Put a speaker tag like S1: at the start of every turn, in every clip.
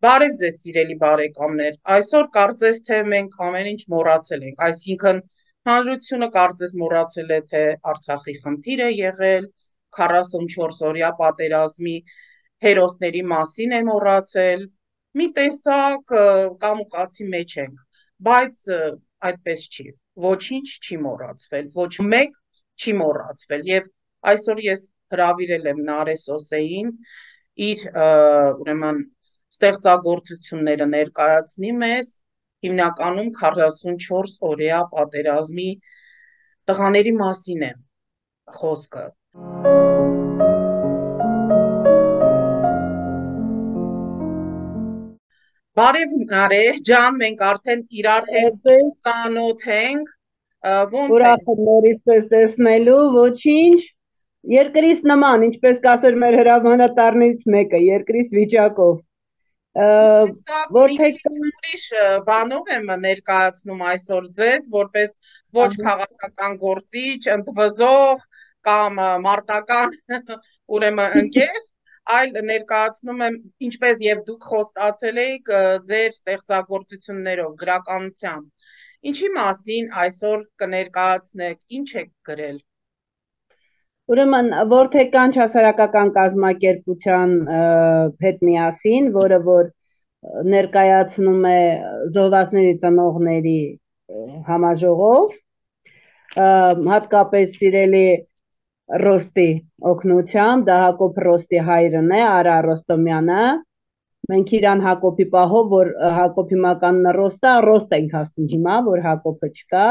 S1: Բարև ձեզ սիրելի բարեկամներ, այսօր կարծես թե մենք ամեն ինչ մոռացել ենք, այսինքն հանրությունը կարծես մոռացել է, թե Արցախի խնդիր է եղել, 44-օրյա պատերազմի հերոսների մասին է մոռացել, մի տեսակ կամուկացի մեջ ենք, բայց այդպես չի, ոչինչ չի մոռացվել, ոչ մեկ չի մոռացվել եւ այսօր ես հրավիրել եմ Նարէ Սոսեին իր ուրեմն ստեղծագործությունները ներկայացնի մեզ հիմնականում 44 օրյա պատերազմի տղաների մասին է խոսքը։ Բարև Նարէ ջան, մենք արդեն իրար հետ ծանոթ ենք, ոնց է։
S2: Ուրախ եմ նորից ձեզ տեսնելու, ոչինչ, երկրիս նման, ինչպես կասեր մեր հրամանատարներից մեկը, երկրիս վիճակով։
S1: Ուրիշ բանով եմ ներկայացնում այսօր ձեզ, որպես ոչ քաղաքական գործիչ, ընդվզող կամ մարտական ուրեմն ընկեր, այլ ներկայացնում եմ, ինչպես եւ դուք խոստացել եք ձեր ստեղծագործություններով, գրականությամբ։ Ինչի մասին այսօր կներկայացնեք, ինչ եք գրել։
S2: Ուրեմն Որդեկանչ հասարակական կազմակերպության հետ միասին, որը որ ներկայացնում է զոհվածների ծնողների համաժողով, հատկապես սիրելի Ռոստի օգնությամբ, դա Հակոբ Ռոստի հայրն է, Արա Ռոստոմյանը, մենք իրան Հակոբի պահով, որ Հակոբ հիմականն Ռոստ ենք ասում հիմա, որ Հակոբը չկա,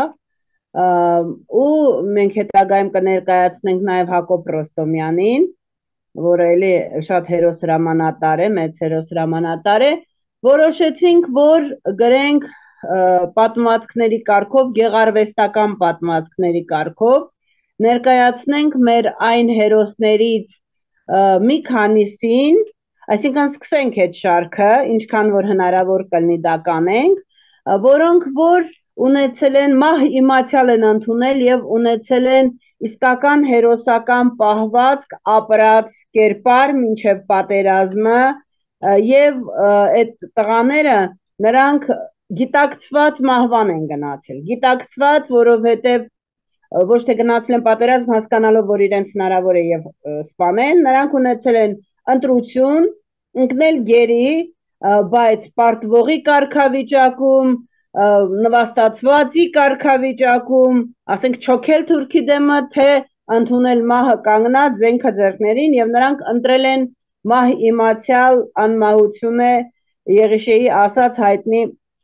S2: ու մենք հետագայում կներկայացնենք նաև Հակոբ Ռոստոմյանին, որը էլի շատ հերոս հրամանատար է, մեծ հերոս հրամանատար է, որոշեցինք, որ գրենք պատմվածքների կարգով, գեղարվեստական պատմվածքների կարգով, ներկայացնենք մեր այն հերոսներից մի քանիսին, այսինքն սկսենք այդ շարքը, ինչքան որ հնարավոր կլինի դա կանենք, որոնք որ ունեցել են մահ իմացյալ են ընդունել եւ ունեցել են իսկական հերոսական պահվածք ապրած կերպար մինչև պատերազմը եւ այդ տղաները նրանք գիտակցված մահվան են գնացել, գիտակցված, որովհետեւ ոչ թե գնացել են պատերազմ հասկանալով, որ իրենց հնարավոր է եւ սպանեն, նրանք ունեցել են ընտրություն, ընկնել գերի, բայց պարտվողի կարգավիճակում, նվաստացվածի կարգավիճակում, ասենք չոքել թուրքի դեմը, թե ընդունել մահը կանգնած զենքը ձեռքներին եւ նրանք ընտրել են մահ իմացյալ անմահություն է Եղիշեի ասած հայտնի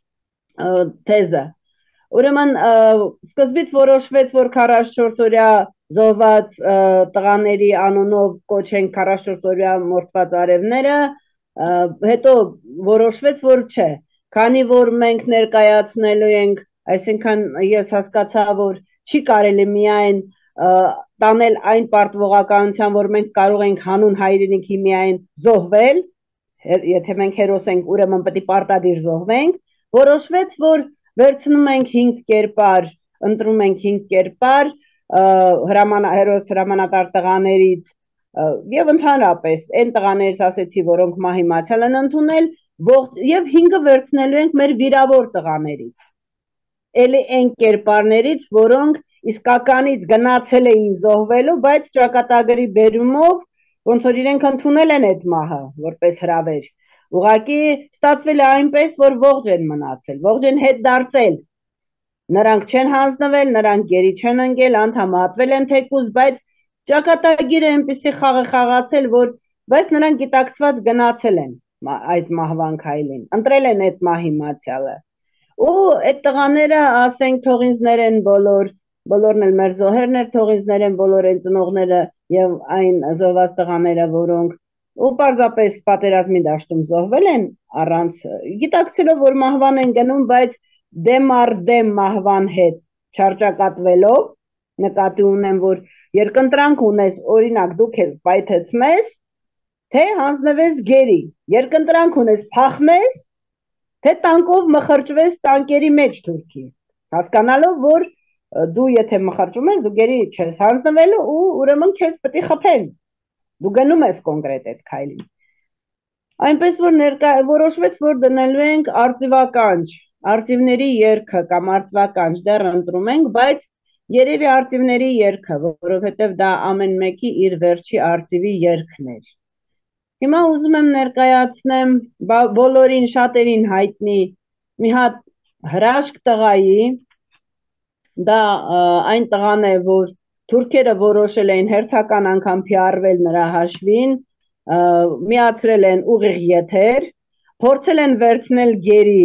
S2: թեզը։ Ուրեմն սկզբից որոշվեց, որ 44 օրյա զոհված տղաների անունով կոչենք 44 օրյա մորթված արևները, հետո որոշվեց, որ չէ, քանի որ մենք ներկայացնելու ենք, այսինքն ես հասկացա, որ չի կարելի միայն տանել այն պարտվողականության, որ մենք կարող ենք հանուն հայրենիքի միայն զոհվել, եթե մենք հերոս ենք, ուրեմն պետք է պարտադիր զոհվենք, որոշվեց, որ վերցնում ենք 5 կերպար, ընտրում ենք 5 կերպար հերոս հրամանատար տղաներից եւ ընդհանրապես այն տղաներից ասեցի, որոնք մահ իմացյալ են ընդունել եւ 5-ը վերցնելու ենք մեր վիրավոր տղաներից, էլի այն կերպարներից, որոնք իսկականից գնացել էին զոհվելու, բայց ճակատագրի բերումով ոնց որ իրենք ընդունել են այդ մահը որպես հրավեր, ուղղակի ստացվել է այնպես, որ ողջ են մնացել, ողջ են հետ դարձել, նրանք չեն հանձնվել, նրանք գերի չեն ընկել, անդամատվել են թեկուզ, բայց ճակատագիրը այնպեսի խաղ է խաղացել, որ բայց նրանք գիտակցված գնացել են այդ մահվան քայլին, ընտրել են այդ մահ իմացյալը, ու այդ տղաները, ասենք, թողինձներ են բոլորն էլ մեր զոհերն էր, թողինձներ են բոլոր այն ծնողները եւ այն զոհված տղաները, որոնք ու պարզապես պատերազմի դաշտում զոհվել են առանց գիտակցելով, որ մահվան են գնում, բայց դեմ առ դեմ մահվան հետ չարճակատվելով, նկատի ունեմ, որ երկընտրանք ունես, օրինակ դուք էլ պայթեցնես, թե հանձնվես գերի, երկընտրանք ունես, փախնես, թե տանկով մխրճվես տանկերի մեջ թուրքի, հասկանալով, որ դու եթե մխրճում ես, դու գերի չես հանձնվելու ու ուրեմն քեզ պետք է խփեն, դու գնում ես կոնկրետ այդ քայլին, Այնպես որ որոշվեց, որ դնելու ենք արծիվականջ, արծիվների երգը կամ արծվականջ դեռ ընտրում ենք, բայց երևի արծիվների երգը, որովհետև դա ամեն մեկի իր վերջի արծիվի երգն էր։ Հիմա ուզում եմ ներկայացնեմ բոլորին շատերին հայտնի մի հատ հրաշք տղայի, դա այն տղան է, որ թուրքերը որոշել էին հերթական անգամ PR-վել նրա հաշվին, միացրել են ուղիղ եթեր, փորձել են վերցնել գերի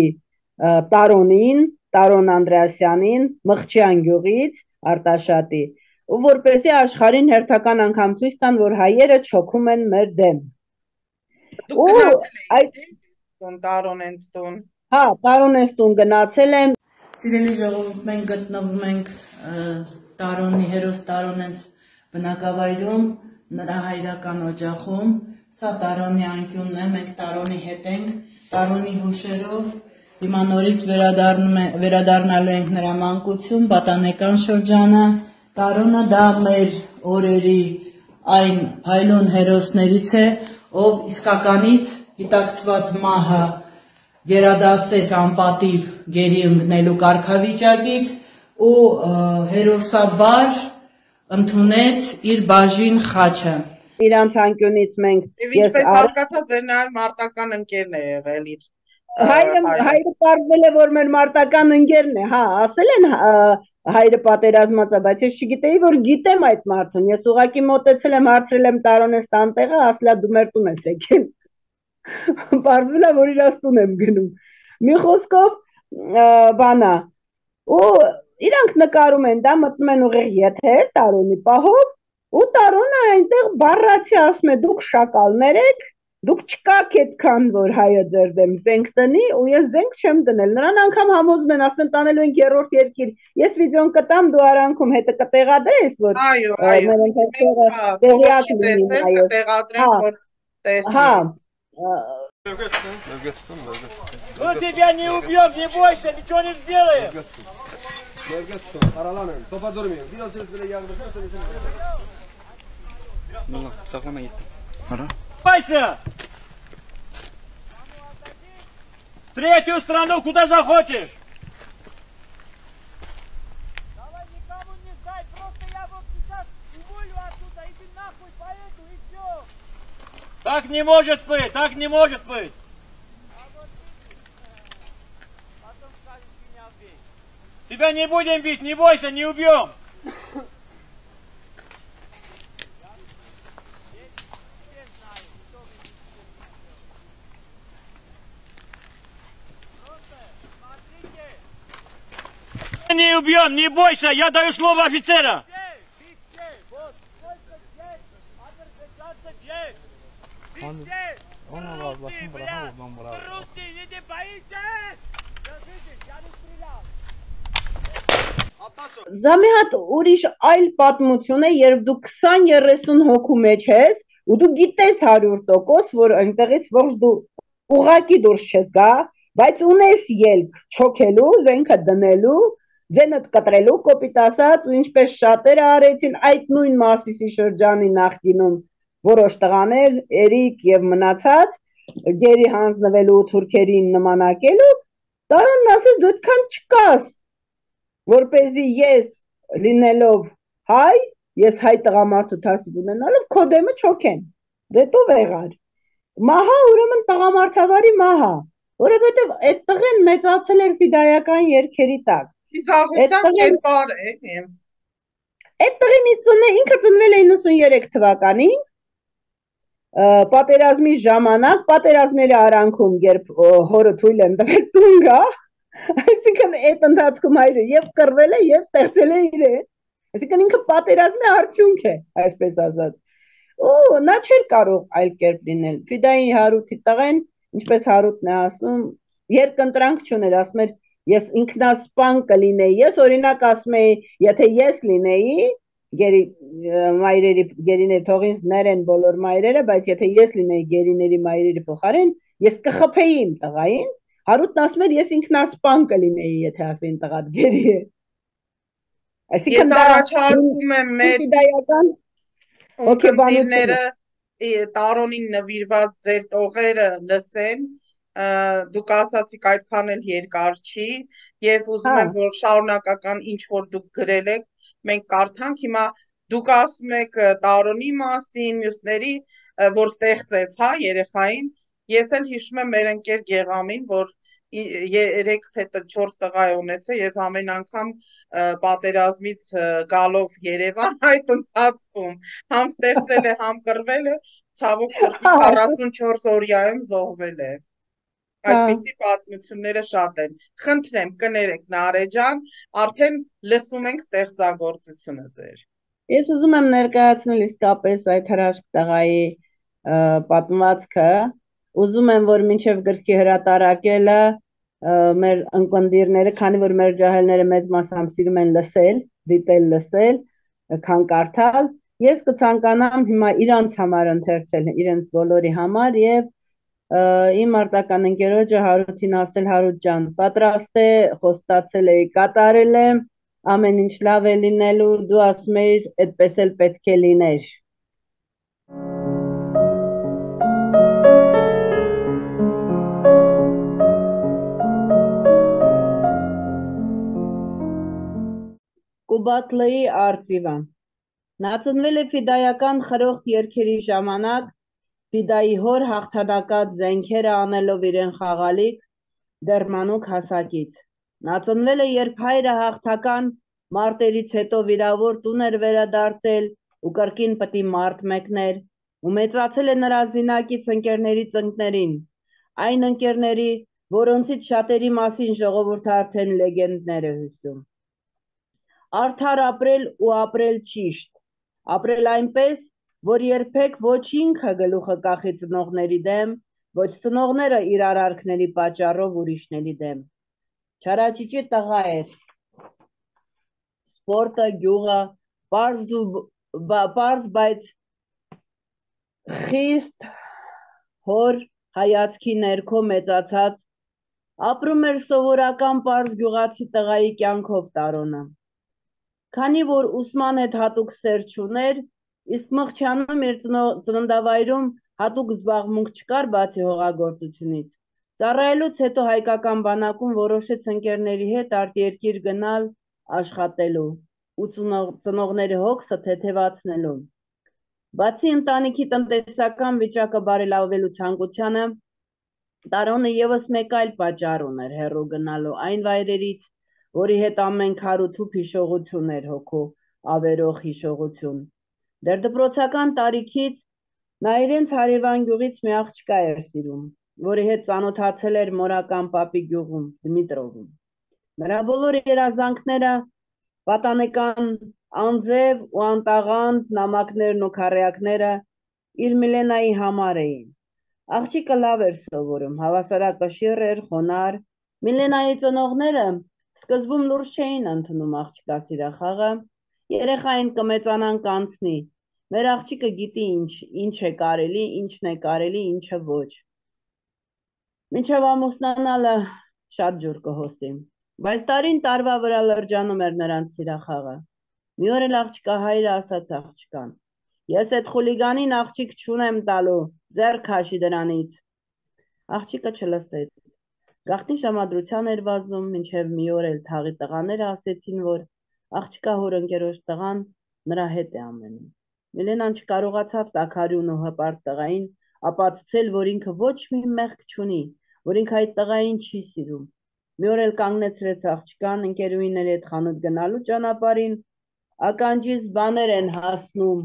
S2: Տարոն Անդրեասյանին, Մղջյան գյուղից, Արտաշատի, որպեսզի աշխարհին հերթական անգամ ցույց տան, որ հայերը չոքում են մեր դեմ։
S1: Դուք գնացել եք Տարոնենստուն։
S2: Հա, Տարոնենստուն գնացել եմ։
S3: Սիրելի ժողովուրդ, մենք գտնվում ենք Տարոնի հերոս Տարոնենց բնակավայրում, նրա հայրական օջախում։ Սա Տարոնի անկյունն է, մենք Տարոնի հետ ենք, Տարոնի հուշերով հիմա նորից վերադառնալու ենք նրա մանկություն, պատանեկան շրջանը։ Տարոնը դա մեր օրերի այն հայլուն հերոսներից է, ով իսկականից գիտակցված մահը գերադասեց անպատիվ գերի ընկնելու կարգավիճակից ու հերոսաբար ընդունեց իր բաժին խաչը։
S2: Իրանց անկյունից մենք
S1: ինչպես հասկացա, ձեր նաև մարտական ընկերն է եղել իր
S2: հայրը պարզվել է, որ մեր մարտական ընկերն է, հա, ասել են հայրը պատերազմած է, բայց ես չգիտեի, որ գիտեմ այդ մարդուն, ես ուղղակի մոտեցել եմ, հարցրել եմ Տարոնես տանտեղը, ասել է դու մեր տուն ես եկել, պարզվել է, որ իր տուն եմ գնում, մի խոսքով բանա, ու իրանք նկարում են, դա մտնում են ուղիղ եթեր, Տարոնի պահով, ու Տարոնը այնտեղ բառացի ասում է, դուք շակալներ եք, դուք չկաք այդքան, որ հայը ձեր դեմ զենք տնի, ու ես զենք չեմ դնել, նրան անգամ համոզում են, ասում են տանելու են երրորդ երկիր, ես վիդեոն կտամ, դու արանքում հետը կտեղադրես, որ
S4: Мы тебя не убьем, не бойся, ничего не сделаем. Бойся! В третью страну, куда захочешь. Давай никому не дай, просто я вот сейчас уволю оттуда, иди нахуй поеду и все. Так не может быть, так не может быть. Потом скажешь, меня бей. Тебя не будем бить, не бойся, не убьем. Не убьем, не бойся, я даю слово офицера. Вот сколько здесь, азербайджанцев есть. Везде. Руки, не боитесь. Держитесь, я не стрелял.
S2: Զամիհատ ուրիշ այլ պատմություն է, երբ դու 20-30 հոգու մեջ ես, ու դու գիտես 100%, որ այնտեղից ողջ դու ուղակի դուրս չես գա, բայց ունես ելք չոքելու, զենքը դնելու, ձենդ կտրելու, կոպիտ ասած, ու ինչպես շատերը արեցին այդ նույն Մասիսի շրջանի նախկինում որոշ տղաներ, Էրիկ եւ մնացած, գերի հանձնվելու թուրքերին նմանակելու, Տարոնն ասեց դու այդքան չկաս, որպեսզի ես լինելով հայ, ես հայ տղամարդու թասիբ ունենալով քո դեմը չոքեմ, դե տով եղար, մահա ուրեմն տղամարդավարի մահա, որովհետև այդ տղեն մեծացել էր ֆիդայական երգերի տակ,
S1: Իզախության կերպար է,
S2: այդ տղեն ինքը ծնվել է 93 թվականին, պատերազմի ժամանակ, պատերազմների արանքում, երբ հորը թույլ են տվել տուն գա, այսինքն այդ ընթացքում հայրը եւ կռվել է եւ ստեղծել է իրեն, այսինքն ինքը պատերազմի արդյունք է, այսպես ասած, ու նա չէր կարող այլ կերպ լինել, Ֆիդայի Հարութի տղեն, ինչպես Հարութն է ասում, երկընտրանք չուներ, ասում էր, ես ինքնասպան կլինեի, ես օրինակ ասում էի, եթե ես լինեի, գերիների թողինց ներեն բոլոր մայրերը, բայց եթե ես լինեի գերիների մայրերի փոխարեն, ես կխփեի իմ տղային, Հարութն ասում էր, ես ինքնասպան կլինեի, եթե ասեին տղատ գերի է։
S1: Ես առաջարկում եմ մեր ունկնդիրները տարոնին նվիրված ձեր տողերը լսեն, դուք ասացիք այդքան էլ երկար չի եւ ուզում եմ որ շարունակական ինչ որ դուք գրել եք մենք կարդանք հիմա դուք ասում եք տարոնի մասին մյուսների որ ստեղծեց հա երեխային ես էլ հիշում եմ մեր ընկեր Գեղամին որ 3 թե 4 տղա է ունեցել եւ ամեն անգամ պատերազմից գալով Երևան այդ ընթացքում համ ստեղծել է համ կռվել է ցավոք սրտի 44 օրյայում զոհվել է այդպիսի պատմությունները շատ են խնդրեմ կներեք Նարե ջան արդեն լսում ենք ստեղծագործությունը ձեր
S2: Ես ուզում եմ ներկայացնել իսկապես այդ հրաշք տղայի պատմվածքը ուզում եմ որ մինչև գրքի հրատարակելը մեր ընկերները քանի որ մեր ջահելները մեծ մասամբ սիրում են լսել դիտել լսել քան կարդալ ես կցանկանամ հիմա իրանց համար ընթերցել իրենց բոլորի համար եւ իմ արտական ընկերոջը Հարութին ասել Հարութ ջան պատրաստ է խոստացել էի կատարել եմ ամեն ինչ լավ է լինելու դու ասում ես այդպես էլ պետք է լիներ Կուբատլեի արծիվը Նա ծնվել է ֆիդայական խրոխտ երգերի ժամանակ ֆիդայի հոր հաղթանակած զենքերը անելով իրեն խաղալիք դեռ մանուկ հասակից Նա ծնվել է երբ հայրը հաղթական մարտերից հետո վիրավոր տուն էր վերադարձել ու կրկին պտի մարտ մեկներ ու մեծացել է նրա զինակից ընկերների ծնկներին այն ընկերների որոնցից շատերի մասին ժողովուրդը արդեն լեգենդներ է հյուսում Արդար ապրել ու ապրել ճիշտ, ապրել այնպես, որ երբեք ոչ ինքը գլուխը կախի ծնողների դեմ, ոչ ծնողները իր արարքների պատճառով ուրիշների դեմ։ Չարաճճի տղա էր, սպորտը, գյուղը, պարզ բայց խիստ հոր հայացքի ներքո մեծացած, ապրում էր սովորական պարզ գյուղացի տղայի կյանքով տարոնը։ Քանի որ ուսման հետ հատուկ սեր չուներ, իսկ Մղչյանում իր ծննդավայրում հատուկ զբաղմունք չկար բացի հողագործությունից, ծառայելուց հետո հայկական բանակում որոշեց ընկերների հետ արտերկիր գնալ աշխատելու ու ծնողների հոգսը թեթևացնելու։ Բացի ընտանիքի տնտեսական վիճակը բարելավելու ցանկությանը, Տարոնը ևս մեկ այլ պատճառ ուներ հեռու գնալու այն վայրերից, որի հետ ամեն քարութուփ հիշողություն էր հոգու ավերող հիշողություն։ Դեռ դպրոցական տարիքից նա իրենց հարևան գյուղից մի աղջկա էր սիրում, որի հետ ծանոթացել էր մորական պապի գյուղում Դմիտրովում։ Նրա բոլոր երազանքները պատանեկան անձև ու անտաղանդ նամակներն ու քարեակները իր Միլենայի համար էին։ Աղջիկը լավ էր սովորում, հավասարակշիռ էր, խոնար։ Միլենայի ծնողները Սկզբում լուրջ չէին ընդունում աղջկա սիրախաղը, երեխային կմեծանան կանցնի, մեր աղջիկը գիտի ինչ է կարելի, ինչն է կարելի, ինչը ոչ։ Մինչև ամուսնանալը շատ ջուր կհոսի, բայց տարին տարվա վրա լրջանում էր նրանց սիրախաղը։ Մի օր էլ աղջկա հայրը ասաց աղջկան. Ես այդ խուլիգանին աղջիկ չունեմ տալու, ձեռք քաշի դրանից։ Աղջիկը չլսեց։ Գաղտնի ժամադրության էր վազում, մինչև մի օր էլ թաղի տղաները ասեցին, որ աղջկա հոր ընկերոջ տղան նրա հետ է ամենում։ Միլենան չկարողացավ տաքարյուն ու հպարտ տղային ապացուցել, որ ինքը ոչ մի մեղք չունի, որ ինքը այդ տղային չի սիրում։ Մի օր էլ կանգնեցրեց աղջկան ընկերուհիների հետ խանութ գնալու ճանապարհին, ականջից բաներ են հասնում,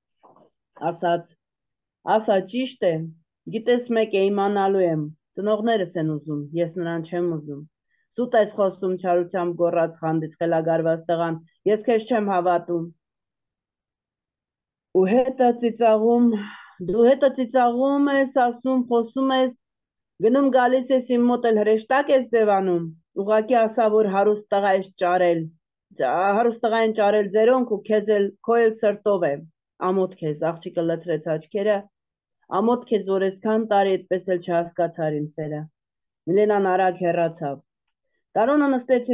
S2: ասա ճիշտ է, գիտես մեկ է իմանալու եմ, ծնողներս են ուզում, ես նրան չեմ ուզում։ Սուտ ես խոսում չարությամբ գոռաց խանդից խելագարված տղան, ես քեզ չեմ հավատում։ Ու հետը ծիծաղում, դու հետը ծիծաղում ես, ասում, խոսում ես, գնում գալիս ես իմ մոտ էլ հրեշտակ ես ձևանում, ուղղակի ասա, որ հարուստ տղա ես ճարել, հարուստ տղային ճարել ձերոնք ու քեզ էլ քո էլ սրտով է, ամոթ քեզ, աղջիկը լցրեց աչքերը, ամոթ քեզ որ այսքան տարի այդպես էլ չհասկացար իմ սերը։ Միլենան արագ հեռացավ։ Տարոնը նստեց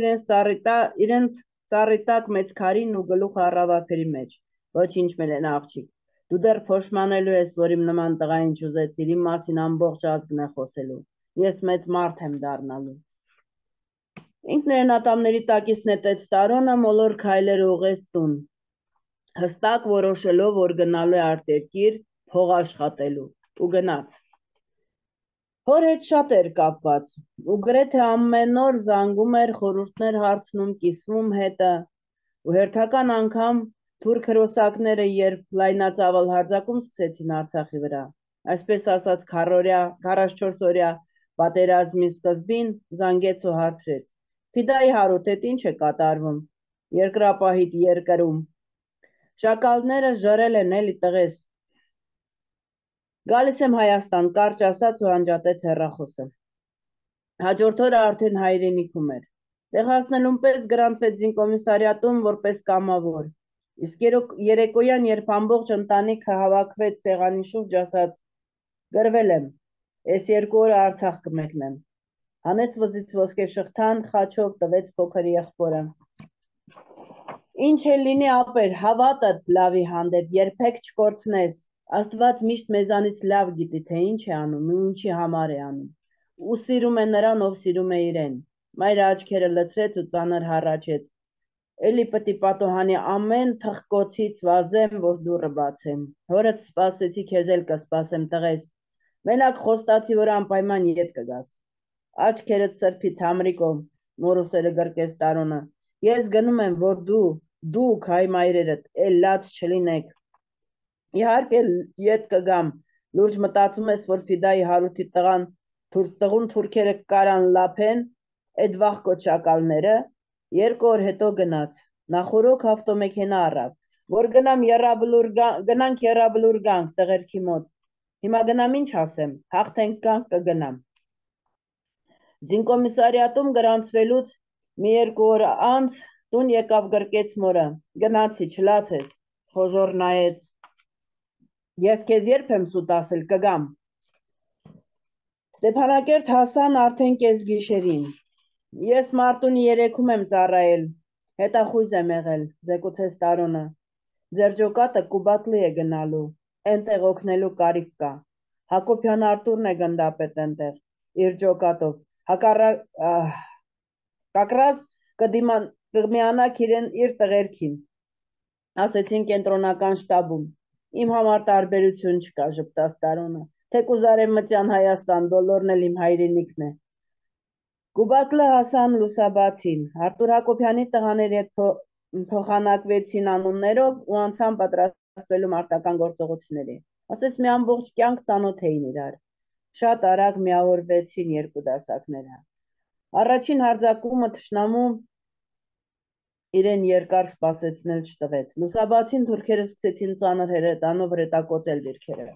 S2: իրենց ծառի տակ մեծ քարին ու գլուխը առավ ափերի մեջ։ Ոչինչ Միլենա աղջիկ, Դու դեռ փոշմանելու ես, որ իմ նման տղային չուզեցիր, իմ մասին ամբողջ ազգն է խոսելու։ Ես մեծ մարդ եմ դառնալու։ Ինքներնատամների տակից նետեց Տարոնը, մոլոր քայլեր ուղղեց տուն, հստակ որոշելով, որ գնալու է արտերկիր փող աշխատելու, ու գնաց։ Հոր հետ շատ էր կապված, ու գրեթե ամեն օր զանգում էր, խորհուրդներ հարցնում, կիսվում հետը, ու հերթական անգամ թուրք հրոսակները, երբ լայնածավալ հարձակում սկսեցին Արցախի վրա, այսպես ասած 44-օրյա պատերազմի սկզբին, զանգեց ու հարցրեց. Ֆիդայի Հարութ, էդ ինչ է կատարվում երկրապահիդ երկրում։ Շակալները ժրել են էլի տղես։ Գալիս եմ Հայաստան, կարճ ասաց ու անջատեց հեռախոսը։ Հաջորդ օրը արդեն հայրենիքում էր։ Տեղ հասնելուն պես գրանցվեց զինկոմիսարիատում որպես կամավոր։ Իսկ երեկոյան, երբ ամբողջ ընտանիքը հավաքվեց սեղանի շուրջ, ասաց. գրվել եմ, այս 2 օրը Արցախ կմեկնեմ։ Հանեց վզից ոսկե շղթան, խաչով տվեց փոքր եղբորը։ Ինչ էլ լինի ապեր, հավատդ լավի հանդեպ, երբեք չկորցնես։ Աստված միշտ մեզանից լավ գիտի, թե ինչ է անում ու ինչի համար է անում։ Ու սիրում է նրան, ով սիրում է իրեն։ Մայրը աչքերը լցրեց ու ծանր հառաչեց. Էլի պտի պատոհանի ամեն թխկոցից վազեմ, որ դուռը բացեմ։ Հորդ սպասեցի, քեզ էլ կսպասեմ, տղես։ Մենակ խոստացի, որ անպայման ետ կգաս։ Աչքերդ սրբի Թամրիկով, մորուսերը գրկեց Տարոնը։ Ես գնում եմ, որ դուք հայ մայրերդ, էլ լաց չլինեք։ Իհարկե ետ կգամ, լուրջ մտածում ես, որ Ֆիդայի Հարութի տղուն թուրքերը կարան լափեն, այդ վախկոտ շակալները, 2 օր հետո գնաց, նախորոք ավտոմեքենա առավ, որ գնանք Եռաբլուր գանք տղերքի մոտ, հիմա գնամ ինչ ասեմ, հաղթենք գանք կգնամ։ Զինկոմիսարիատում գրանցվելուց մի 2 օր անց տուն եկավ գրկեց մորը, գնացի, չլացես, խոժոր նայեց, ես քեզ երբ եմ սուտ ասել, կգամ։ Ստեփանակերտ հասան արդեն կես գիշերին։ Ես Մարտունի 3-ում եմ ծառայել, հետախույզ եմ եղել, զեկուցեց Տարոնը։ Ձեր ջոկատը Կուբատլի է գնալու, այնտեղ օգնելու կարիք կա։ Հակոբյան Արտուրն է գնդապետ այնտեղ, իր ջոկատով։ Կակրաս կմիանաք իրեն իր տղերքին, ասեցին կենտրոնական շտաբում։ Իմ համար տարբերություն չկա, ժպտաց Տարոնը, թեկուզ Արևմտյան Հայաստան, բոլորն էլ իմ հայրենիքն է։ Կուբատլը հասան լուսաբացին, Արտուր Հակոբյանի տղաների հետ փոխանակվեցին անուններով ու անցան պատրաստվելու մարտական գործողությունների։ Ասես մի ամբողջ կյանք ծանոթ էին իրար։ Շատ արագ միավորվեցին երկու դասակները։ Առաջին հարձակումը թշնամու իրեն երկար սպասեցնել չտվեց։ Լուսաբացին թուրքերը սկսեցին ծանր հրետանով հրետակոծել դիրքերը։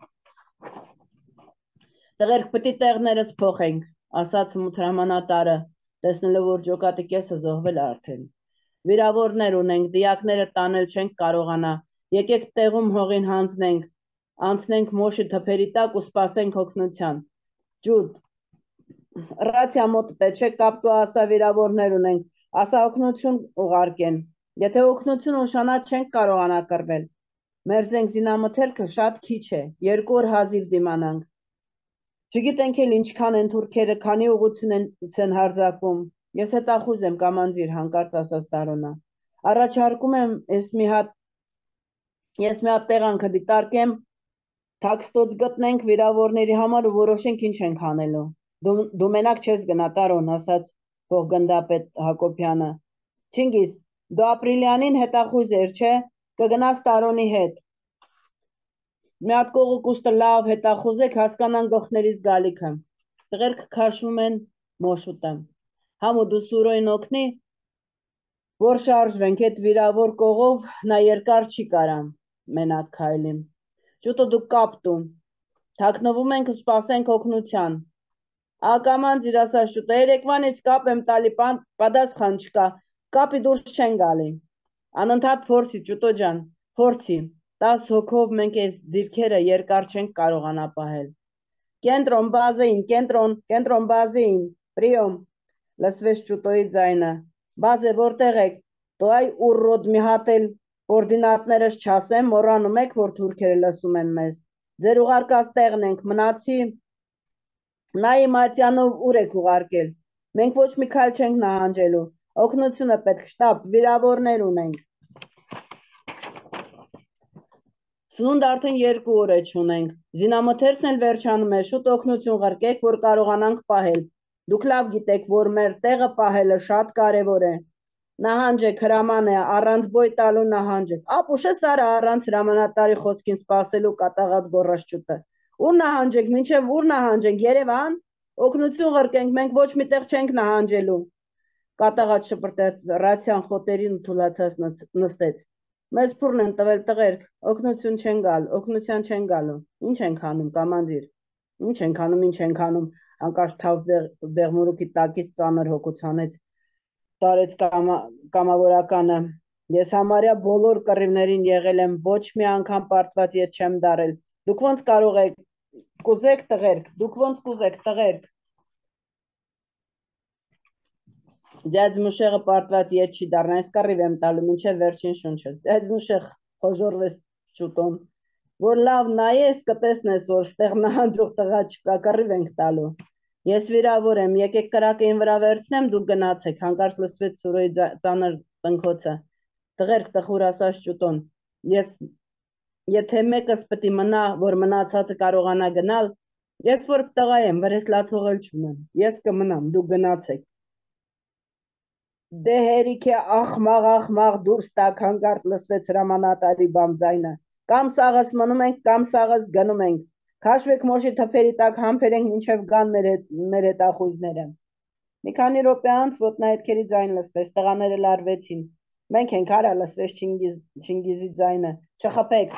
S2: Տղերք, պիտի տեղներս փոխենք, ասաց մութրամանատարը, տեսնելով, որ ջոկատի կեսը զոհվել է արդեն։ Վիրավորներ ունենք, դիակները տանել չենք կարողանա, եկեք տեղում հողին հանձնենք, անցնենք մոշի թփերի տակ ու սպասենք օգնության։ Ջուդ, ռացիա մոտդ է, չէ կապտու ասա վիրավորներ ունենք, ասա օգնություն ուղարկեն, եթե օգնություն ուշանա չենք կարողանա կռվել, մեր զենք զինամթերքը շատ քիչ է, 2 օր հազիվ դիմանանք, չգիտենք էլ ինչքան են թուրքերը, քանի ուղղություն են հարձակվում, ես հետախույզ եմ կամանձիր, հանկարծ ասաց Տարոնը, առաջարկում եմ ես մի հատ տեղանքը դիտարկեմ, թաքստոց գտնենք վիրավորների համար ու որոշենք ինչ ենք անելու, դու մենակ չես գնա Տարոն, ասաց փոխգնդապետ Հակոբյանը, Չինգիզ, դու ապրիլյանին հետախույզ էր, չէ, կգնաս Տարոնի հետ, մի հատ կողոկուստը լավ հետախուզեք, հասկանան գլխներից գալիքը, տղերքը քաշվում են մոշուտը, համու դու Սուրոյին օգնի, որ շարժվենք, այդ վիրավոր կողով նա երկար չի կարամ, մենակ քայլի, ճուտո դու կապտու, թաքնվում ենք ու սպասենք օգնության, ակամանձիր ասաց ճուտը, երեկվանից կապ եմ տալի, պատասխան չկա, կապի դուրս չեն գալի, անընդհատ փորձի ճուտո ջան, փորձի, 10 հոգով մենք այս դիրքերը երկար չենք կարողանա պահել, կենտրոն բազեին, պրիոմ, լսվեց ճուտոյի ձայնը, բազե որտեղ եք, դու այ ուռոդ մի հատ էլ Կոորդինատներս չասեմ, մոռանում եք, որ թուրքերը լսում են մեզ։ Ձեր ուղարկած տեղն ենք մնացի։ Նայի Մարտյանով ուր եք ուղարկել։ Մենք ոչ մի քայլ չենք նահանջելու։ Օգնությունը պետք շտապ, վիրավորներ ունենք։ Սնունդ արդեն 2 օր է չունենք։ Զինամթերքն էլ վերջանում է, շուտ օգնություն ղրկեք, որ կարողանանք պահել։ Դուք լավ գիտեք, որ մեր տեղը պահելը շատ կարևոր է։ Նահանջեք, հրաման է, առանց բոյ տալու նահանջեք։ Ապուշը Սարա առանց հրամանատարի խոսքին սպասելու կատաղած գոռաց ճուտը։ Ուր նահանջենք, մինչև ուր նահանջենք, Երևան։ Օգնություն ղրկենք, մենք ոչ միտեղ չենք նահանջելու։ Կատաղած շպրտեց, ռացիան խոտերին ու թուլացած նստեց։ Մեզ փուրն են տվել տղերք, օգնություն չեն գալ, օգնության չեն գալու։ Ինչ ենք անում, կամանդիր։ Ինչ ենք անում, հանկարծ թավ բեղմուրուկի տակից ծանր հոգուց հանեց, տարեց կամավորականը։ Ես համարյա բոլոր կռիվներին եղել եմ, ոչ մի անգամ պարտված ետ չեմ դարել։ Դուք ոնց կարող եք, կուզեք տղերք, դուք ոնց կուզեք տղերք։ Ձյաձ Մուշեղը պարտված ետ չի դառնա, այս կռիվ եմ տալու, մինչև վերջին շունչս։ Ձյաձ Մուշեղ խոժորվեց ճուտոն, որ լավ նայես կտեսնես, որ ստեղ նահանջող տղա չկա, կռիվ ենք տալու։ Ես վիրավոր եմ, եկեք կրակեին վրա վերցնեմ, դուք գնացեք, հանկարծ լսվեց Սուրոյի ծանր տնքոցը։ Տղերք, տխուր ասաց ճուտոն, եթե մեկս պիտի մնա, որ մնացածը կարողանա գնալ, ես որ տղա եմ, վրես լացողել չունեմ, ես կմնամ, դուք գնացեք։ Դե հերիք է ախմաղ դուրս տակ, հանկարծ լսվեց հրամանատարի բամ ձայնը։ Կամ սաղս մնում ենք, կամ սաղս գնում ենք։ Քաշվեք մոշի թփերի տակ համբեր ենք մինչև գան մեր հետախույզները։ Մի քանի րոպե անց ոտնահետքերի ձայն լսվեց, տղաները լարվեցին։ Մենք ենք արա, լսվեց Չինգիզի ձայնը։ Չխփեք։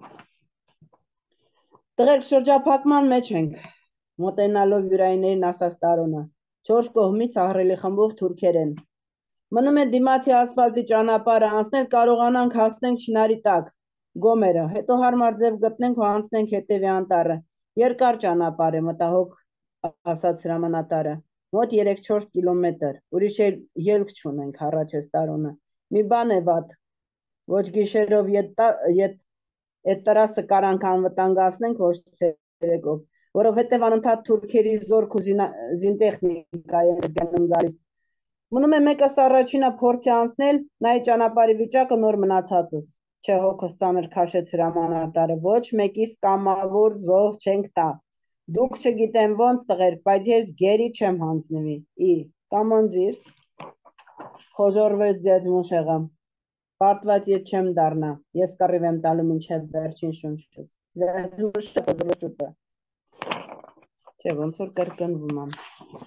S2: Տղերք շրջափակման մեջ ենք։ Մոտենալով յուրայիներին ասաց Տարոնը։ 4 կողմից ահռելի խմբով թուրքեր են։ Մնում է դիմացի ասֆալտի ճանապարհը անցնել, կարողանանք հասնենք Չինարի տակ, գոմերը, հետո հարմար ձև գտնենք ու անցնենք հետևի անտառը։ Երկար ճանապարհ է, մտահոգ ասաց հրամանատարը։ Մոտ 3-4 կիլոմետր, ուրիշ ելք չունենք, հառաչեց Տարոնը։ Մի բան է վատ, ոչ գիշերով այդ տրասը կարանք անվտանգացնենք, ոչ ցերեկով, որովհետև անընդհատ թուրքերի զորք ու զինտեխնիկա է գնում գալիս։ Մնում է մեկս առաջինը փորձի անցնել, նայի ճանապարհի վիճակը նոր մնացածս։ Չէ, հոգս ծանր քաշեց հրամանատարը, ոչ մեկիս կամավոր զոհ չենք տա։ Դուք չգիտեմ ոնց տղերք, բայց ես գերի չեմ հանձնվի։ Կամանդիր, խոժորվեց ձյաձ Մուշեղը։ Պարտված ետ չեմ դառնա, ես կռիվ եմ տալու մինչև վերջին շունչս։ Ձյաձ Մուշեղը զրոճուտը։ Չէ, ոնց որ կրկնվում եմ։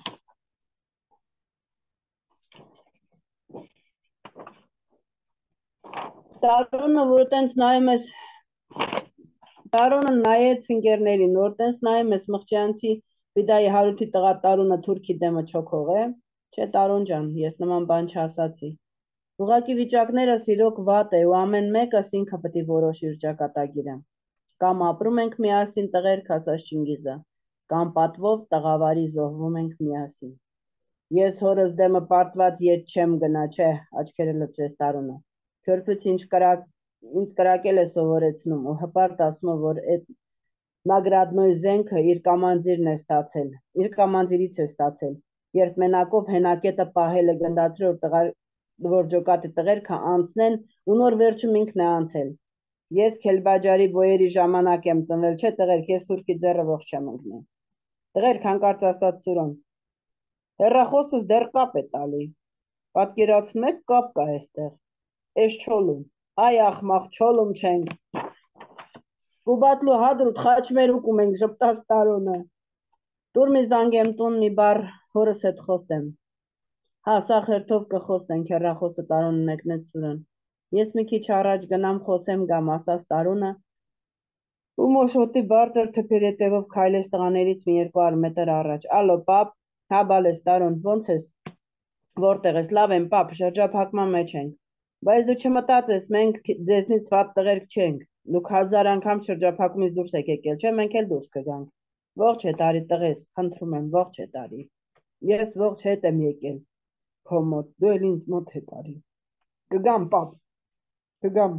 S2: Տարոնը, որ տենց նայում ես, Տարոնը նայեց ընկերներին, որ տենց նայում ես Մղջյանցի Վիդայի Հարութի տղա Տարոնը թուրքի դեմը չոքող է, չէ Տարոն ջան, ես նման բան չասացի։ Ուղղակի վիճակներս իրոք վատ է ու ամեն մեկս ինքը պետք է որոշի իր ճակատագիրը։ Կամ ապրում ենք միասին տղերք, ասաց Չինգիզը, կամ պատվով տղավարի զոհվում ենք միասին։ Ես հորս դեմը պարտված ետ չեմ գնա, չէ, աչքերը լցրեց Տարոնը։ Քյորփյութ ինձ կրակել է սովորեցնում ու հպարտ ասում է, որ այդ Նագրադնոյ զենքը իր կամանդիրն է ստացել, իր կամանդիրից է ստացել, երբ մենակով հենակետը պահել է գնդացրել, որ ջոկատի տղերքը անցնեն ու նոր վերջում ինքն է անցել։ Ես Քելբաջարի բոյերի ժամանակ եմ ծնվել, չէ տղերք, ես թուրքի ձեռը ողջ չեմ ընկնել։ Տղերք, հանկարծ ասաց Սուրոն, հեռախոսս դեռ կապ է տալի։ Պատկերացնում եք, կապ կա այստեղ։ Էս չոլում, այ ախմախ չոլում չենք։ Կուբատլու հադրուտ խաչմերուկում ենք ժպտաց Տարոնը։ Տուր մի զանգեմ տուն մի բառ հորս հետ խոսեմ։ Հա, սա խերթով կխոսենք, հեռախոսը Տարոնը նեկնեց Սուրոն։ Ես մի քիչ առաջ գնամ խոսեմ գամ, ասաց Տարոնը։ Ու մոշոտի բարձր թփերի հետևով քայլեց տղաներից մի 200 մետր առաջ։ Ալո, պապ, հա բալես Տարոն, ոնց ես։ Որտեղ ես, լավ եմ, պապ, շրջափակման մեջ ենք։ Բայց դու չմտածես, մենք ձեզնից վատ տղերք չենք։ Դուք 1000 անգամ շրջափակումից դուրս եք եկել, չէ, մենք էլ դուրս կգանք։ Ողջ է տարի տղես, խնդրում եմ, ողջ է տարի։ Ես ողջ հետ եմ եկել։ Քո մոտ, դու էլ ինձ մոտ է տարի։ Կգամ, պապ։ Կգամ։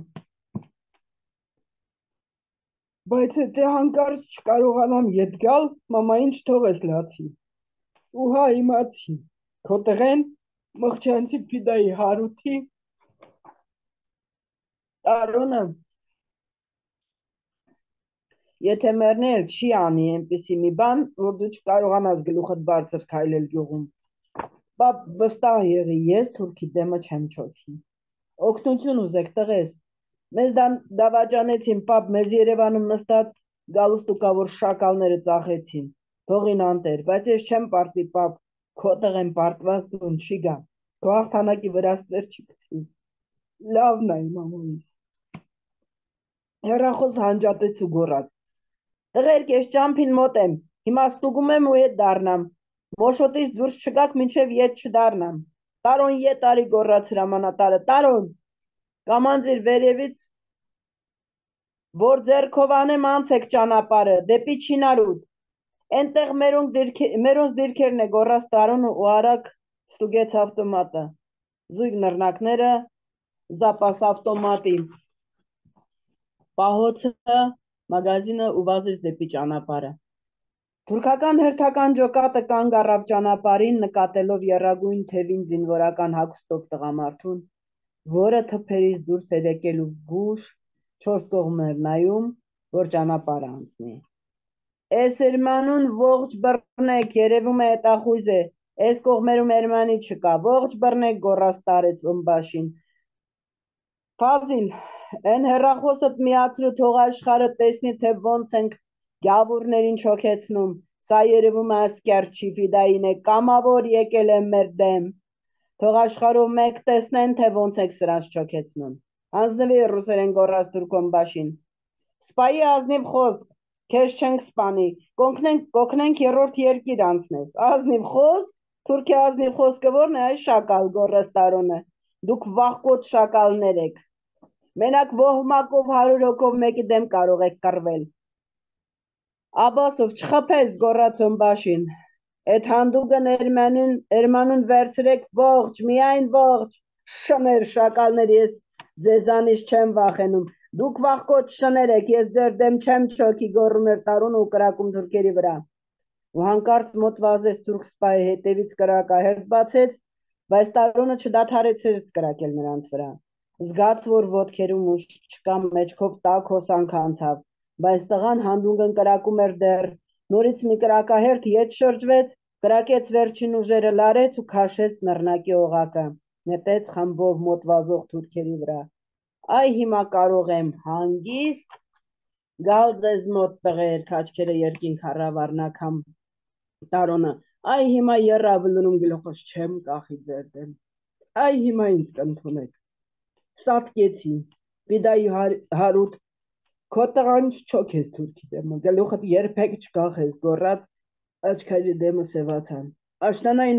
S2: Բայց եթե հանկարծ չկարողանամ ետ գալ, մամային չթողես լացի։ Ու հա իմացի, քո տղեն մղջանցի պիդայի հարութի Տարոնը եթե մեռնել չի անի այնպիսի մի բան, որ դու չկարողանաս գլուխդ բարձր քայլել գյուղում։ Պապ վստահ եղի, ես թուրքի դեմը չեմ չոքի։ Օգնություն ուզեք տղես։ Մեզ դավաճանեցին, պապ, մեզ Երևանում նստած գալուստուկավոր շակալները ծախեցին։ Թողին անտեր, բայց ես չեմ պարտվի, պապ, քո տղեն պարտված տուն չի գա։ Քո հաղթանակի վրա ստվեր չի գցի։ Լավն է իմ ամոնից։ Հեռախոս հանջատեց ու գոռաց. Տղերք, ես ճամփին մոտ եմ, հիմա ստուգում եմ ու ետ դառնամ։ Մոշոտից դուրս չգաք, մինչև ետ չդառնամ։ Տարոն ետ արի գոռաց հրամանատարը, Տարոն, կամանձիր վերևից, որ ձեռքով անեմ անցեք ճանապարհը, դեպի Չինարուտ։ Էնտեղ մերոնց դիրքերն է գոռաց Տարոնը ու արագ ստուգեց ավտոմատը։ Զույգ նռնակները, զապաս ավտոմատի, պահոցը, մագազինը ու վազեց դեպի ճանապարհը։ Թուրքական հերթական ջոկատը կանգ առավ ճանապարհին, նկատելով եռագույն թևին զինվորական հագուստով տղամարդուն, որը թփերից դուրս էր եկել ու զգուշ չորս կողմ էր նայում, որ ճանապարհ անցնի։ Էս Էրմանուն ողջ բռնեք, երևում է հետախույզ է, էս կողմերում Էրմանի չկա, ողջ բռնեք գոռաց տարեց ըմբաշին։ Ֆազիլ, են հեռախոսդ միացրու, թող աշխարհը տեսնի, թե ոնց ենք գավուրներին չոքեցնում, սա երևում է ասկյարչի ֆիդային է, կամավոր եկել է մեր դեմ, թող աշխարհում մեկ տեսնեն, թե ոնց եք սրանց չոքեցնում։ Հանձնվի ռուսերեն գոռաց Թուրքոմբաշին։ Սպայի ազնիվ խոսք, քեզ չենք սպանի, կօգնենք երրորդ երկիր անցնես։ Ազնիվ խոսք, Թուրքի ազնիվ խոսքը ո՞րն է, այ շակալ գոռաց Տարոնը։ Դուք վախկոտ շակալներ եք։ Մենակ ոհմակով 100 հոգով մեկի դեմ կարող եք կռվել։ Աբասով չխփես գոռաց ըմբաշին։ Էդ հանդուգն Էրմանուն վերցրեք ողջ, միայն ողջ, շներ շակալներ, ես ձեզանից չեմ վախենում։ Դուք վախկոտ շներ եք, ես ձեր դեմ չեմ չոքի գոռում էր Տարոնը ու կրակում թուրքերի վրա։ Ու հանկարծ մոտ վազեց թուրք սպայի հետևից կրակահերթ բացեց, բայց Տարոնը չդադարեցրեց կրակել նրանց վրա։ Զգաց, որ ոտքերում ուժ չկա, մեջքով տաք հոսանք անցավ, բայց տղան հանդուգն կրակում էր դեռ, նորից մի կրակահերթ ետ շրջվեց, կրակեց վերջին ուժերը, լարեց ու քաշեց նռնակի օղակը, նետեց խմբով մոտ վազող թուրքերի վրա։ Այ հիմա կարող եմ հանգիստ գալ ձեզ մոտ տղեր, քաչքերը երկինք առավ առնակամ Տարոնը, այ հիմա եռավ լնում գլուխս չեմ կախի ձեր դեմ, այ հիմա ինձ կընդունեք։ Սատկեցի, պիդայի հարութ, քո տղան չչոքես թուրքի դեմը, գլուխդ երբեք չկախես, գոռաց աչքերի դեմը սևացան։ Աշնանային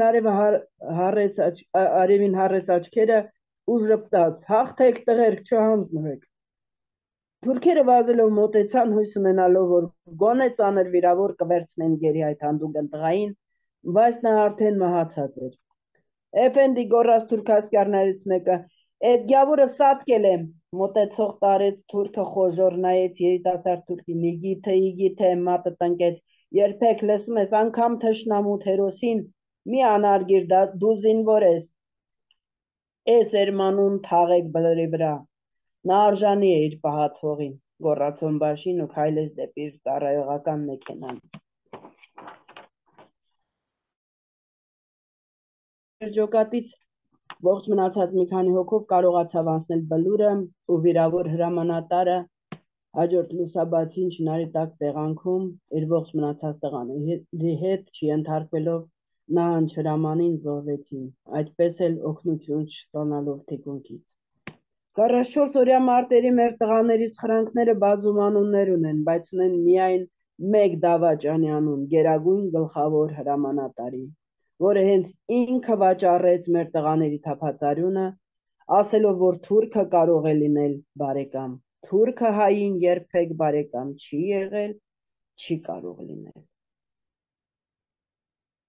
S2: արևին հառեց աչքերը ու ժպտաց, հաղթեք տղերք, չհանձնվեք։ Թուրքերը վազելով մոտեցան, հույս ունենալով, որ գոնե ծանր վիրավոր կվերցնեն գերի այդ հանդուգն տղային, բայց նա արդեն մահացած էր։ Էփենդի գոռաց թուրքասկյարներից մեկը, էդ գյավուրը սատկել է, մոտեցող տարեց թուրքը խոժոր նայեց երիտասարդ թուրքին, իգիթե մատը տնկեց, երբեք լսում ես անգամ թշնամու հերոսին, մի անարգիր դու զինվոր ես, էս Էրմանուն թաղեք բլրի վրա, նա արժանի է իր պահած հողին, գոռաց ըմբաշին ու քայլեց դեպի իր ծառայողական մեքենան։ Ջոկատից ողջ մնացած մի քանի հոգով կարողացավ անցնել բլուրը ու վիրավոր հրամանատարը հաջորդ լուսաբացին շնարի տակ տեղանքում իր ողջ մնացած տղաների հետ չենթարկվելով նահանջ հրամանին զոհվեցին, այդպես էլ օգնություն չստանալով թիկունքից։ 44 օրյա մարտերի մեր տղաների սխրանքները բազում անուններ ունեն, բայց ունեն միայն մեկ դավաճանի անուն, Գերագույն գլխավոր հրամանատարի, որը հենց ինքը վաճառեց մեր տղաների թափածարյունը, ասելով, որ թուրքը կարող է լինել բարեկամ։ Թուրքը հային երբեք բարեկամ չի եղել, չի կարող լինել։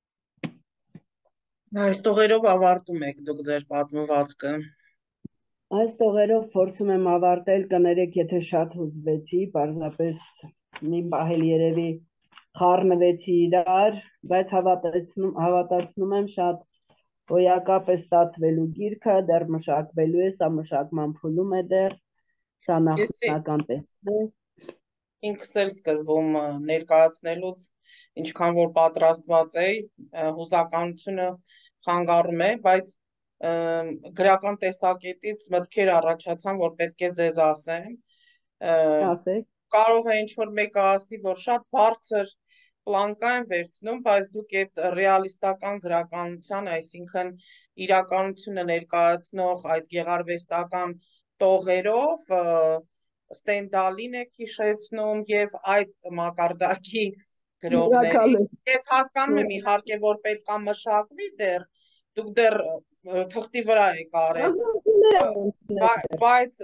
S1: Այս տողերով ավարտում եք դուք ձեր պատմվածքը։
S2: Այս տողերով փորձում եմ ավարտել, կներեք, եթե շատ հուզվեցի, պարզապես մի պահել երևի խառնվեցի իրար, բայց հավատացնում եմ շատ հոյակապ է ստացվելու գիրքը, դեռ մշակվելու է, սա մշակման փուլում է դեռ, սա նախնական տեսն է։
S1: Ինքս էլ սկզբում ներկայացնելուց ինչքան որ պատրաստված էի, հուզականությունը խանգարում է, բայց գրական տեսակետից մտքեր առաջացան, որ պետք է ձեզ ասեմ։
S2: Ասեք։
S1: Կարող է ինչ-որ մեկը ասի, որ շատ բարձր պլանկա են վերցնում, բայց դուք այդ ռեալիստական գրականության, այսինքն իրականությունը ներկայացնող այդ գեղարվեստական տողերով Ստենդալին եք հիշեցնում եւ այդ մակարդակի գրողների։ Ես հասկանում եմ իհարկե, որ պետք է մշակվի դեռ, դուք դեռ թղթի վրա եք արել, բայց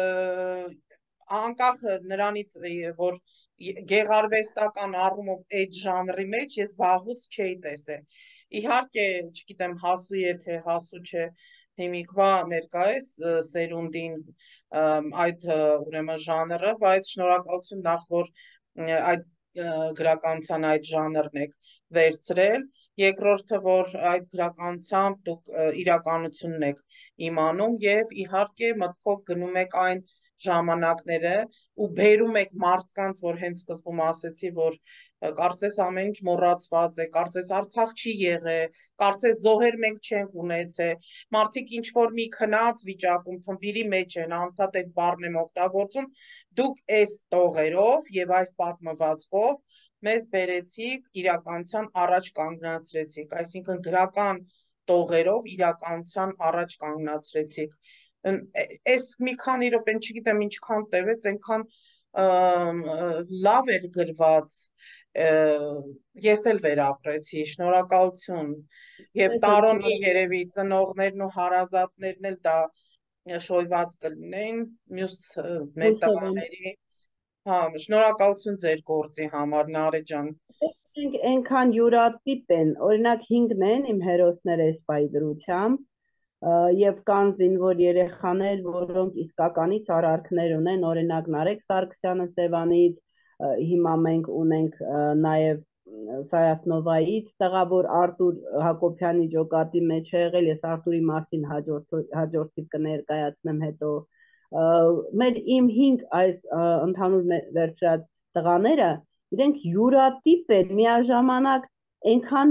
S1: անկախ նրանից, որ գեղարվեստական առումով այդ ժանրի մեջ ես վաղուց չէի տեսել։ Իհարկե, չգիտեմ, հասու է թե հասու չէ, հիմիկվա ներկայիս սերունդին այդ ուրեմն ժանրը, բայց շնորհակալություն նախ որ այդ գրականության այդ ժանրն եք վերցրել, երկրորդը որ այդ գրականությամբ դուք իրականությունն եք իմանում եւ իհարկե մտքով գնում եք այն ժամանակները ու բերում եք մարդկանց, որ հենց սկզբում ասեցի, որ կարծես ամեն ինչ մոռացված է, կարծես Արցախ չի եղել, կարծես զոհեր մենք չենք ունեցել, մարդիկ ինչ որ մի քնած վիճակում թմբիրի մեջ են, անդադ այդ բառն եմ օգտագործում, դուք այս տողերով եւ այս պատմվածքով մեզ բերեցիք իրականության առաջ կանգնացրեցիք, այսինքն գրական տողերով իրականության առաջ կանգնացրեցիք։ Այս մի քանի րոպեն չգիտեմ ինչքան տևեց, այնքան լավ էր գրված, ես էլ վերապրեցի, շնորհակալություն եւ Տարոնի երևի ծնողներն ու հարազատներն էլ դա շոյված կլինեն, մյուս մեր տղաների, հա, շնորհակալություն ձեր գործի համար, Նարե ջան։
S2: Այնքան յուրատիպ են, օրինակ 5-ն են իմ հերոսները այս պայդրությամբ, եւ կան զինվոր երեխաներ, որոնք իսկականից արարքներ ունեն, օրինակ Նարեկ Սարգսյանը Սևանից, հիմա մենք ունենք նաեւ Սայաթնովայից տղավոր Արտուր Հակոբյանի ջոկատի մեջ է եղել, ես Արտուրի մասին հաջորդիվ կներկայացնեմ հետո։ Մեր իմ 5 այս ընդհանուր վերցրած տղաները, իրենք յուրատիպ են, միաժամանակ այնքան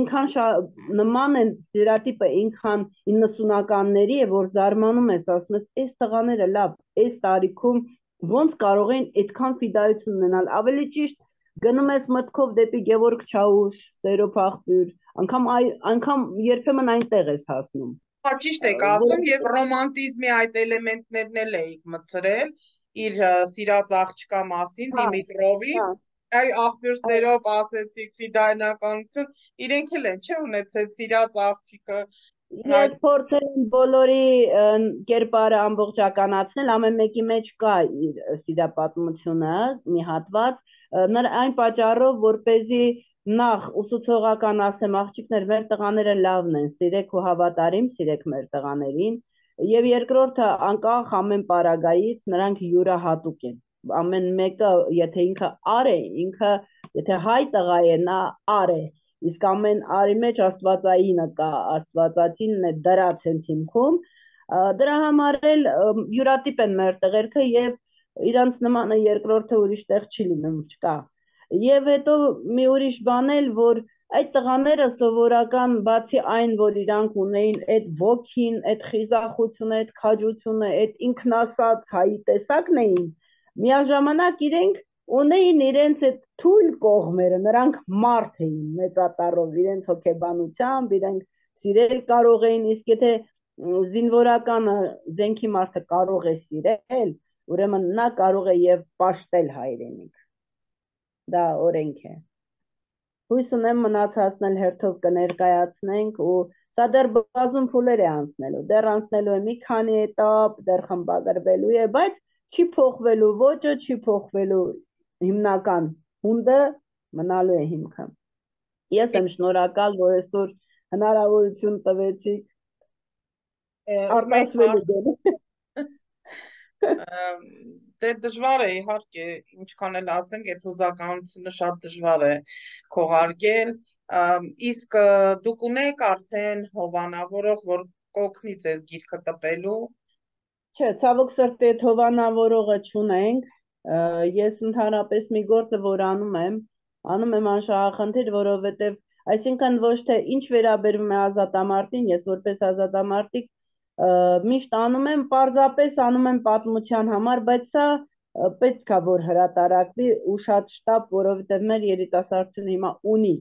S2: նման են ստերեոտիպը այնքան 90-ականների է, որ զարմանում ես, ասում ես, այս տղաները լավ, այս տարիքում ոնց կարող են այդքան ֆիդայություն ունենալ, ավելի ճիշտ գնում ես մտքով դեպի Գևորգ Չաուշ, Սերո Փախբյուր, անգամ երբեմն այնտեղ ես հասնում։
S1: Հա, ճիշտ եք ասում եւ ռոմանտիզմի այդ էլեմենտներն էլ էիք մտցրել իր սիրած աղջկա մասին, Դիմիտրովի, այ աղբյուր Սերով ասեցիք ֆիդայնականություն, իրենք էլ են չէ ունեցել սիրած աղջիկը։
S2: Ես փորձել եմ բոլորի կերպարը ամբողջականացնել, ամեն մեկի մեջ կա իր սիրապատմությունը, մի հատված, այն պատճառով, որպեսզի նախ ուսուցողական ասեմ, աղջիկներ, մեր տղաները լավն են, սիրեք ու հավատարիմ, սիրեք մեր տղաներին, եւ երկրորդը անկախ ամեն պարագայից նրանք յուրահատուկ են, ամեն մեկը, եթե ինքը ար է, ինքը եթե հայ տղա է, նա ար է, իսկ ամեն արի մեջ աստվածայինը կա, աստվածածինն է դրած հենց հիմքում, դրա համար էլ յուրատիպ են մեր տղերքը եւ իրանց նմանը երկրորդը ուրիշ տեղ չի լինում, չկա։ Եվ հետո մի ուրիշ բան էլ, որ այդ տղաները սովորական բացի այն, որ իրանք ունեին այդ ոգին, այդ խիզախությունը, այդ քաջությունը, այդ ինքնասած հայի տեսակն էին, միաժամանակ իրենք ունեին իրենց այդ թույլ կողմերը, նրանք մարդ էին մեծատառով, իրենց հոգեբանությամբ, իրենք սիրել կարող էին, իսկ եթե զինվորականը զենքի մարդը կարող է սիրել, ուրեմն նա կարող է եւ պաշտել հայրենիք։ Դա օրենք է։ Հույս ունեմ մնացածն էլ հերթով կներկայացնենք ու սա դեռ բազում փուլեր է անցնելու, դեռ անցնելու է մի քանի էտապ, դեռ խմբագրվելու է, բայց չի փոխվելու ոճը, չի փոխվելու հիմնական հունդը, մնալու է հիմքը։ Ես եմ շնորհակալ, որ այսօր հնարավորություն տվեցիք արտասվելու դեպի։
S1: Դե դժվար է իհարկե, ինչքան էլ ասենք, այդ հուզականությունը շատ դժվար է քողարկել, իսկ դուք ունեք արդեն հովանավորող, որ կօգնի ձեզ գիրքը տպելու։
S2: Չէ, ցավոք սրտի այդ հովանավորողը չունենք, ես ընդհանրապես մի գործը, որ անում եմ անշահախնդիր, որովհետև այսինքն ոչ թե ինչ վերաբերում է ազատամարտին, ես որպես ազատամարտիկ միշտ անում եմ, պարզապես անում եմ պատմության համար, բայց սա պետք է որ հրատարակվի ու շատ շտապ, որովհետև մեր երիտասարդությունը հիմա ունի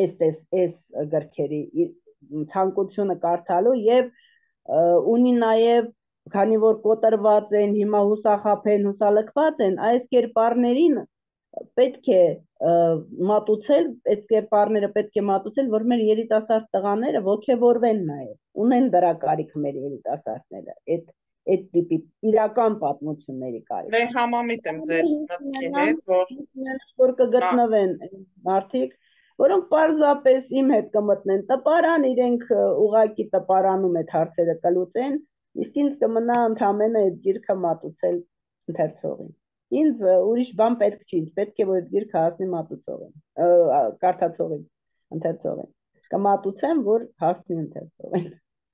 S2: այս գրքերի ցանկությունը կարդալու եւ ունի նաեւ քանի որ կոտրված են, հիմա հուսախապ են, հուսալքված են, այս կերպարներին պետք է մատուցել, այդ կերպարները պետք է մատուցել, որ մեր երիտասարդ տղաները ոգևորվեն նաև, ունեն դրա կարիքը մեր երիտասարդները, այդ տիպի իրական պատմությունների կարիք։
S1: Դե համամիտ եմ ձեր մտքի հետ,
S2: որ կգտնվեն մարդիկ, որոնք պարզապես իմ հետ կմտնեն տպարան, իրենք ուղակի տպարանում այդ հարցերը կլուծեն, իսկ ինձ կմնա ընդամենը այդ գիրքը մատուցել ընթերցողին։ Ինձ ուրիշ բան պետք չի, պետք է որ այդ գիրքը հասնի մատուցողին, կարդացողին, ընթերցողին։ Կմատուցեմ, որ հասնի ընթերցողին։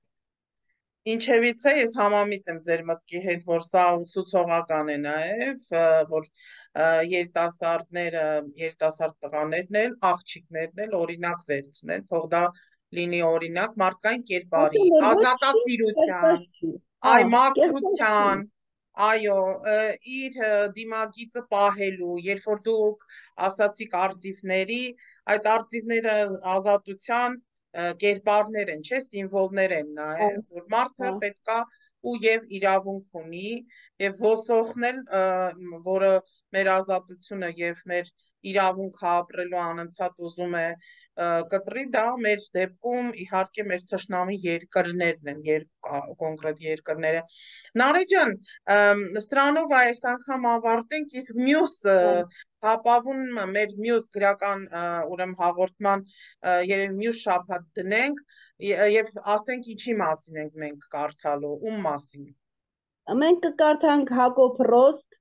S1: Ինչևից է, ես համամիտ եմ ձեր մտքի հետ, որ սա ուսուցողական է նաև, որ երիտասարդները, երիտասարդ տղաներն էլ, աղջիկներն էլ օրինակ վերցնեն, թող դա լինի օրինակ մարդկային կերպարի, ազատասիրության, այ մաքրության, այո, իր դիմագիծը պահելու, երբ որ դուք ասացիք արծիվների, այդ արծիվները ազատության կերպարներ են, չէ, սիմվոլներ են նաև, որ մարդը պետքա ու եւ իրավունք ունի եւ ոսողն էլ, որը մեր ազատությունը եւ մեր իրավունքը ապրելու անընդհատ ուզում է կտրի, դա մեր դեպքում իհարկե մեր թշնամի երկրներն են, կոնկրետ երկրները։ Նարէ ջան, սրանով այս անգամ ավարտենք, իսկ մյուս հապավուն մեր մյուս գրական ուրեմն հաղորդման երևի մյուս շաբաթ դնենք եւ ասենք ինչի մասին ենք մենք կարդալու, ում մասին։
S2: Մենք կկարդանք Հակոբ Ռոստ,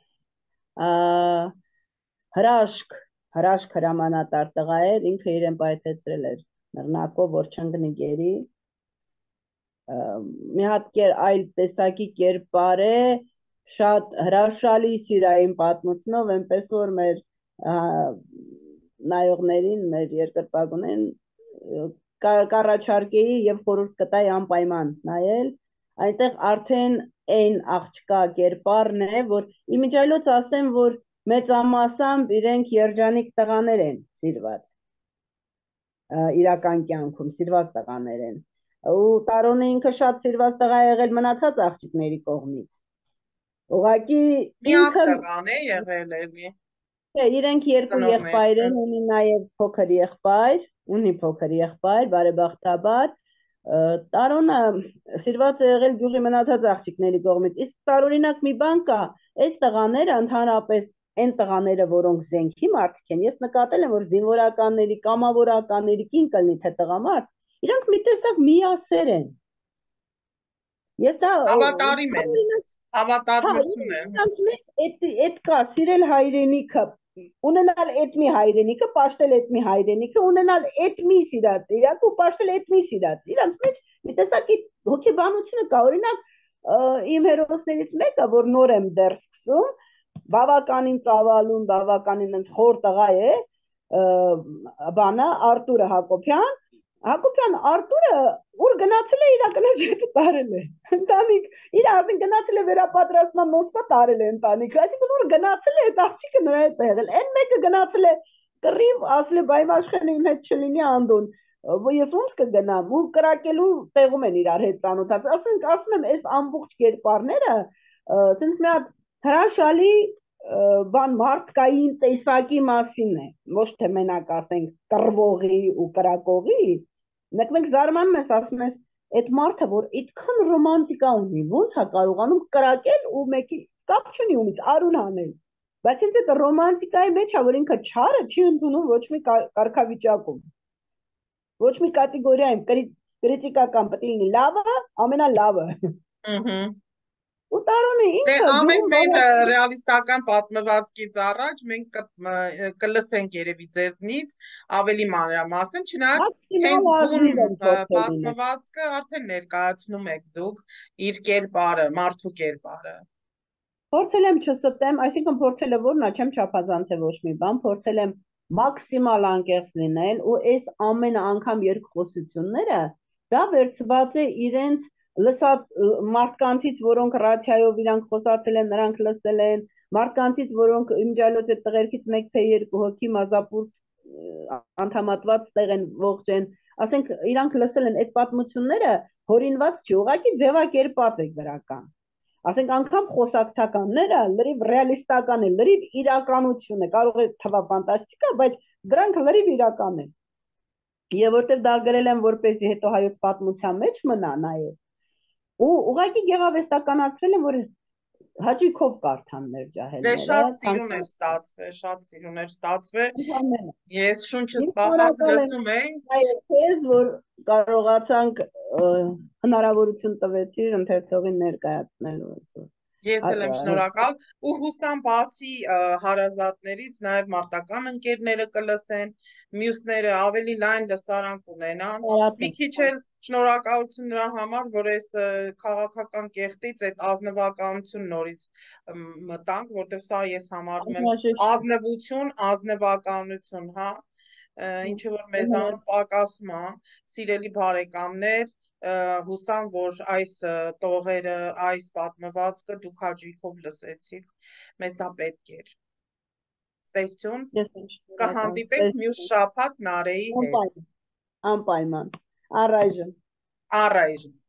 S2: հրաշք հրամանատար տղա էր, ինքը իրեն պայթեցրել էր նռնակով, որ չընկնի գերի, մի հատ այլ տեսակի կերպար է, շատ հրաշալի սիրային պատմությունով, այնպես որ մեր նայողներին, մեր երկրպագուներին կառաջարկեի եւ խորհուրդ կտայի անպայման նայել, այնտեղ արդեն այն աղջկա կերպարն է, որ իմիջիայլոց ասեմ, որ մեծամասամբ իրենք երջանիկ տղաներ են սիրված, իրական կյանքում սիրված տղաներ են, ու Տարոնը ինքը շատ սիրված տղա եղել մնացած աղջիկների կողմից, ուղղակի
S1: միակ տղան է եղել էլի,
S2: իրենք երկու եղբայր են, ունի նաև փոքր եղբայր, բարեբախտաբար, Տարոնը սիրված է եղել գյուղի մնացած աղջիկների կողմից, իսկ տարօրինակ մի բան կա, այս տղաները ընդհանրապես այն տղաները, որոնք զենքի մարդիկ են, ես նկատել եմ, որ զինվորականների, կամավորականների, կին կլինի թե տղամարդ, իրանք մի տեսակ միասեր են։ Ես դա
S1: հավատարիմ են, հավատարմություն են։
S2: Այդ կա, սիրել հայրենիքը, ունենալ այդ մի հայրենիքը, պաշտել այդ մի հայրենիքը, ունենալ այդ մի սիրած իրակ ու պաշտել այդ մի սիրած իրանք մեջ մի տեսակի հոգեբանությունը կա, օրինակ իմ հերոսներից մեկը, որ նոր եմ դեռ սկսում, բավականին ծավալուն, բավականին ինձ խոր տղա է, բանը Արտուրը Հակոբյան Արտուրը ուր գնացել է իր կնոջը տարել է, ընտանիք, իր ասին գնացել է վերապատրաստման Մոսկվա տարել է ընտանիքը, այսինքն ուր գնացել է այդ աղջիկը նրա հետ եղել, այն մեկը գնացել է կռիվ, ասել է բայմ աշխենը իմ հետ չլինի Անդոն, ես ոնց կգնամ, ու կրակելու տեղում են իրար հետ ծանոթած, ասում եմ, այս ամբողջ կերպարները, ասենց մի հատ հրաշալի բան մարդկային տեսակի մասին է, ոչ թե մենակ ասենք կռվողի ու կրակողի, մենք զարմանում ես, ասում ես, այդ մարդը, որ այդքան ռոմանտիկա ունի, ոնց է կարողանում կրակել ու մեկի կապ չունի ումից արուն անել, բայց ինձ այդ ռոմանտիկայի մեջ է, որ ինքը չարը չի ընդունում ոչ մի կարգավիճակում, ոչ մի կատեգորիայում, կրիտիկական պետք է լինի լավը, ամենալավը։ ու Տարոնը
S1: Դե
S2: ինքը
S1: ամեն
S2: գյուղում
S1: մեր ռեալիստական պատմվածքից առաջ մենք կլսենք երևի ձեզնից ավելի մանրամասն, չնայած
S2: մաքսիմալ
S1: հենց բուն
S2: ազնիվ են փորձել լինել։
S1: պատմվածքը արդեն ներկայացնում եք դուք իր կերպարը, մարդու կերպարը։
S2: Փորձել եմ չստեմ, այսինքն փորձել եմ որնա չեմ չափազանցել ոչ մի բան, փորձել եմ մաքսիմալ անկեղծ լինել ու այս ամեն անգամ երկխոսությունները դա վերցված է իրենց լսած մարդկանցից, որոնք ռադիոյով իրանք խոսացել են, նրանք լսել են, մարդկանցից, որոնք իմջալոց այդ տղերքից մեկ թե երկու հոգի մազապուրց անդամատված տեղ են ողջ են, ասենք իրանք լսել են այդ պատմությունները հորինված չի, ուղղակի ձևակերպած է գրական։ Ասենք անգամ խոսակցականները լրիվ ռեալիստական են, լրիվ իրականություն է, կարող է թվա ֆանտաստիկա, բայց դրանք լրիվ իրական են։ Եվ որտեղ դա գրել եմ, որպեսզի հետո հայոց պատմության մեջ մնա նաև։ Ու ուղղակի գեղարվեստականացրել եմ, որ հաճույքով կարդան մեր
S1: Դե
S2: ջահելները,
S1: շատ սիրուն էր ստացվել, շատ սիրուն էր ստացվել։
S2: ցանկացած։
S1: Ես շունչս
S2: Ես
S1: պահած
S2: շնորհակալ եմ
S1: լսում էի։
S2: քեզ, որ կարողացանք հնարավորություն տվեցիր ընթերցողին ներկայացնելու այսօր։
S1: Ես էլ եմ շնորհակալ ու հուսամ բացի հարազատներից նաև մարտական ընկերները կլսեն, մյուսները ավելի լայն լսարան կունենան։ Մի քիչ էլ շնորհակալություն նրա համար, որ այս քաղաքական կեղտից այդ ազնվականություն նորից մտանք, որտեղ սա ես համարում եմ ազնվություն, ազնվականություն, հա, ինչը որ մեզանում պակասում է, սիրելի բարեկամներ, հուսամ, որ այս տողերը, այս պատմվածքը դուք հաճույքով լսեցիք, մեզ դա պետք էր։ Ստեսություն, կհանդիպենք մյուս շաբաթ Նարեի հետ։
S2: Անպայման, առայժմ։